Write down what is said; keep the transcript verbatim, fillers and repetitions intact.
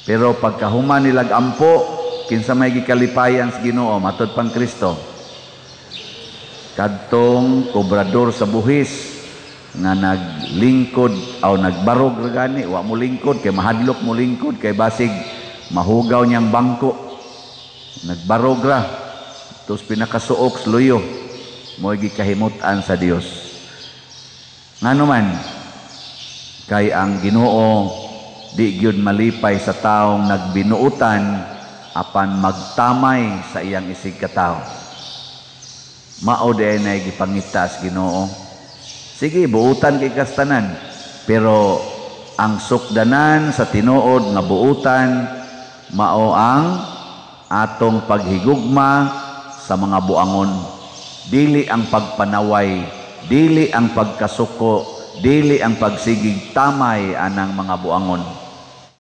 Pero pagkahuman nilag ampo, kinsa may gikalipayan sa Ginoo matud pang Kristo. Kadtong kobrador sa buhis nga naglingkod o nagbarog ra gani, wa mo lingkod kay mahadlok mo lingkod kay basig mahugaw niyang bangko. Nagbarog ra, tos pinakasuok sluyo, mo'y gikahimutan sa Dios. Ngano man, kay ang Ginoo di gyud malipay sa taong nagbinuutan apan magtamay sa iyang isig katao. Mao di ay gipangita sa Ginoo. Sige, buutan kay kastanan, pero ang sukdanan sa tinuod nga buutan mao ang atong paghigugma sa mga buangon. Dili ang pagpanaway, dili ang pagkasuko, dili ang pagsigig tamay anang mga buangon.